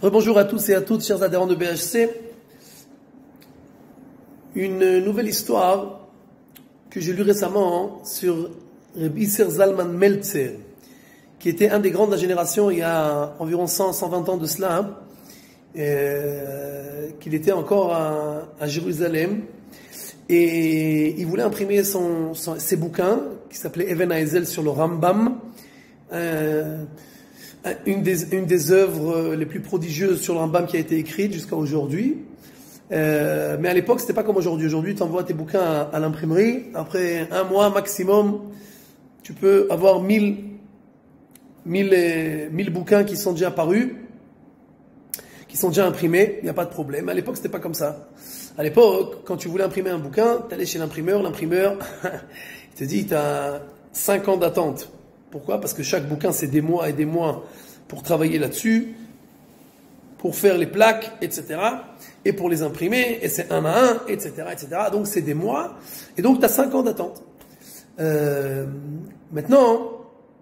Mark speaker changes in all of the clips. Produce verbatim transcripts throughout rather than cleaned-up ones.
Speaker 1: Rebonjour à tous et à toutes, chers adhérents de B H C. Une nouvelle histoire que j'ai lue récemment sur Rabbi Isser Zalman Meltzer, qui était un des grands de la génération il y a environ cent, cent vingt ans de cela, hein, euh, qu'il était encore à, à Jérusalem, et il voulait imprimer son, son, ses bouquins, qui s'appelait Even Haezel sur le Rambam, euh, une des, une des œuvres les plus prodigieuses sur le Rambam qui a été écrite jusqu'à aujourd'hui. Euh, mais à l'époque, c'était pas comme aujourd'hui. Aujourd'hui, tu envoies tes bouquins à, à l'imprimerie. Après un mois maximum, tu peux avoir mille, mille, mille bouquins qui sont déjà parus, qui sont déjà imprimés. Il n'y a pas de problème. À l'époque, c'était pas comme ça. À l'époque, quand tu voulais imprimer un bouquin, tu allais chez l'imprimeur. L'imprimeur, il te dit, tu as cinq ans d'attente. Pourquoi? Parce que chaque bouquin, c'est des mois et des mois pour travailler là-dessus, pour faire les plaques, et cetera, et pour les imprimer, et c'est un à un, et cetera, et cetera. Donc c'est des mois, et donc tu as cinq ans d'attente. Euh, maintenant,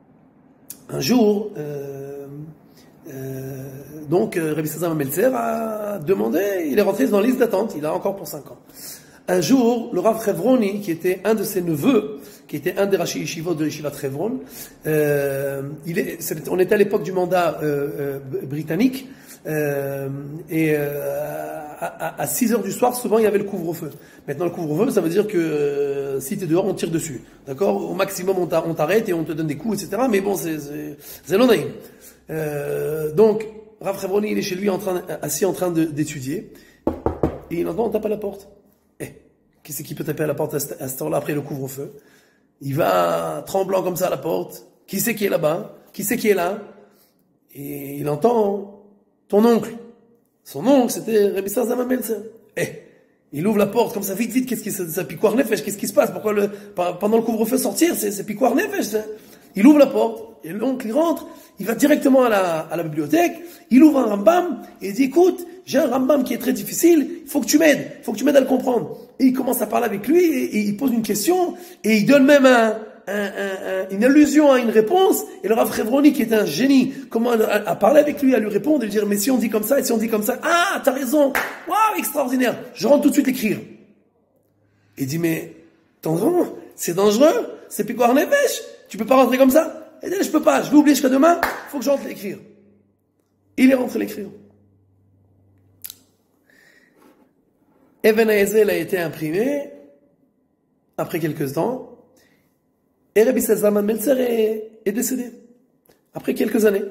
Speaker 1: un jour, euh, euh, donc Rabbi Isser Zalman Meltzer a demandé, il est rentré dans la liste d'attente, il a encore pour cinq ans. Un jour, le Rav Chevroni, qui était un de ses neveux, qui était un des Rashi Yeshivot de Yeshivat Chevron, euh, il est, on était à l'époque du mandat euh, euh, britannique, euh, et euh, à, à six heures du soir, souvent il y avait le couvre-feu. Maintenant le couvre-feu, ça veut dire que euh, si tu es dehors, on tire dessus. D'accord? Au maximum, on t'arrête et on te donne des coups, et cetera. Mais bon, c'est l'onaïm. Euh, donc, Rav Chevroni, il est chez lui en train, assis en train d'étudier, et il entend, on tape à la porte. Eh, qui c'est qui peut taper à la porte à cette heure-là après le couvre-feu? Il va tremblant comme ça à la porte. Qui c'est qui est là-bas? Qui c'est qui est là? Et il entend ton oncle. Son oncle, c'était Rabbi Isser Zalman Meltzer. Eh, il ouvre la porte comme ça, vite, vite. Qu'est-ce qui se ça piquoire nefesh? Qu'est-ce qui se passe? Pourquoi le, pendant le couvre-feu sortir, c'est piquoire nefesh? Il ouvre la porte et l'oncle il rentre. Il va directement à la, à la bibliothèque. Il ouvre un Rambam et il dit, écoute, j'ai un Rambam qui est très difficile. Il faut que tu m'aides. Il faut que tu m'aides à le comprendre. Et il commence à parler avec lui et, et il pose une question et il donne même un, un, un, un, une allusion à une réponse. Et le Rav Chevroni, qui est un génie, comment à, à parler avec lui, à lui répondre et lui dire, mais si on dit comme ça et si on dit comme ça, ah, t'as raison. Waouh, extraordinaire. Je rentre tout de suite écrire. Il dit, mais, t'entends, c'est dangereux. C'est piquoire nefesh. Tu peux pas rentrer comme ça? Et dit, je peux pas. Je vais oublier jusqu'à demain. Il faut que je rentre l'écrire. Il est rentré l'écrire. Even Haezel a été imprimé après quelques temps et Rabbi Isser Zalman Meltzer est, est décédé après quelques années.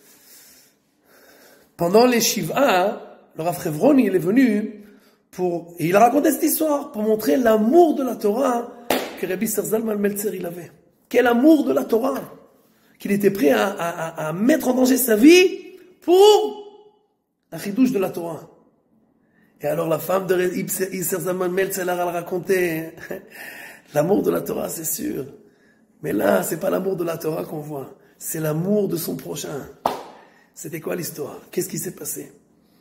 Speaker 1: Pendant les Shiva, le Rav Chevroni il est venu pour et il a raconté cette histoire pour montrer l'amour de la Torah que Rabbi Isser Zalman Meltzer il avait. Quel amour de la Torah qu'il était prêt à, à, à mettre en danger sa vie pour un chidouche de la Torah. Et alors la femme de Isser Zalman Meltzer, elle racontait l'amour de la Torah, c'est sûr. Mais là, c'est pas l'amour de la Torah qu'on voit. C'est l'amour de son prochain. C'était quoi l'histoire? Qu'est-ce qui s'est passé?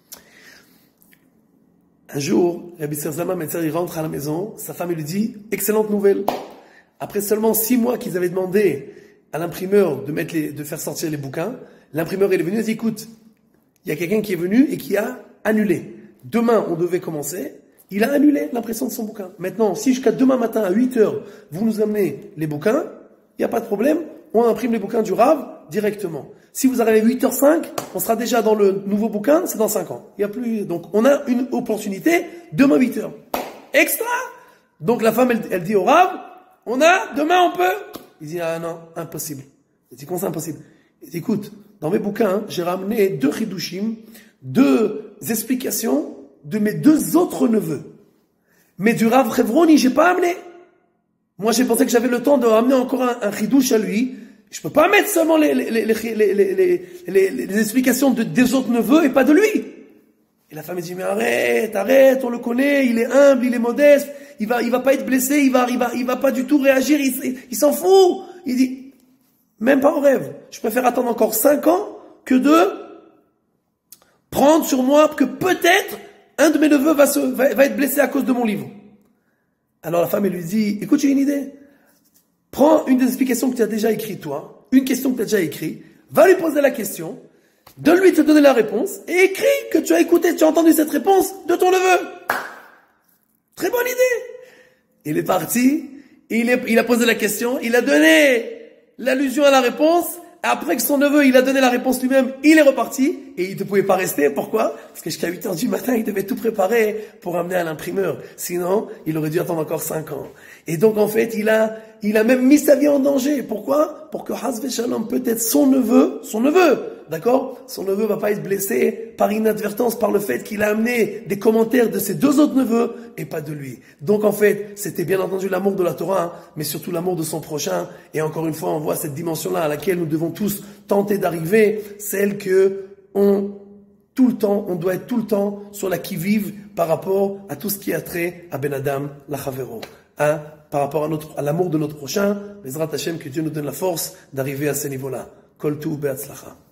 Speaker 1: Un jour, Rabbi Isser Zalman Meltzer, il rentre à la maison. Sa femme lui dit, excellente nouvelle. Après seulement six mois qu'ils avaient demandé à l'imprimeur de mettre les, de faire sortir les bouquins, l'imprimeur est venu et a dit, écoute, il y a quelqu'un qui est venu et qui a annulé. Demain, on devait commencer. Il a annulé l'impression de son bouquin. Maintenant, si jusqu'à demain matin à huit heures, vous nous amenez les bouquins, il n'y a pas de problème. On imprime les bouquins du Rav directement. Si vous arrivez à huit heures cinq, on sera déjà dans le nouveau bouquin, c'est dans cinq ans. Il y a plus, donc, on a une opportunité demain huit heures. Extra! Donc, la femme, elle, elle dit au Rav, on a, demain on peut. Il dit, ah non, impossible. Il dit, comment c'est impossible? Il dit, écoute, dans mes bouquins, j'ai ramené deux chidushim, deux explications de mes deux autres neveux. Mais du Rav Chevroni, j'ai pas amené. Moi, j'ai pensé que j'avais le temps de ramener encore un, un chidouche à lui. Je peux pas mettre seulement les, les, les, les, les, les, les, les explications de, des autres neveux et pas de lui. Et la femme dit, mais arrête, arrête, on le connaît, il est humble, il est modeste, il va, il va pas être blessé, il va, il va, il va pas du tout réagir, il, il s'en fout. Il dit, même pas en rêve. Je préfère attendre encore cinq ans que de prendre sur moi que peut-être un de mes neveux va, se, va, va être blessé à cause de mon livre. Alors la femme, elle lui dit, écoute, j'ai une idée. Prends une des explications que tu as déjà écrites, toi, une question que tu as déjà écrite, va lui poser la question, Donne-lui de te donner la réponse et écris que tu as écouté, tu as entendu cette réponse de ton neveu. Très bonne idée. Il est parti, il, est, il a posé la question, il a donné l'allusion à la réponse. Après que son neveu, il a donné la réponse lui-même, il est reparti et il ne pouvait pas rester. Pourquoi? Parce que jusqu'à huit heures du matin, il devait tout préparer pour amener à l'imprimeur. Sinon, il aurait dû attendre encore cinq ans. Et donc, en fait, il a, il a même mis sa vie en danger. Pourquoi? Pour que Hazve Shalom, peut-être son neveu, son neveu, d'accord? Son neveu va pas être blessé par inadvertance, par le fait qu'il a amené des commentaires de ses deux autres neveux et pas de lui. Donc, en fait, c'était bien entendu l'amour de la Torah, hein, mais surtout l'amour de son prochain. Et encore une fois, on voit cette dimension-là à laquelle nous devons tous tenter d'arriver, celle que on, tout le temps, on doit être tout le temps sur la qui-vive par rapport à tout ce qui a trait à Ben Adam, la Chavero. Hein, par rapport à notre, à l'amour de notre prochain, Bezrat Hashem, que Dieu nous donne la force d'arriver à ce niveau-là. Kol tu be'atzlacha.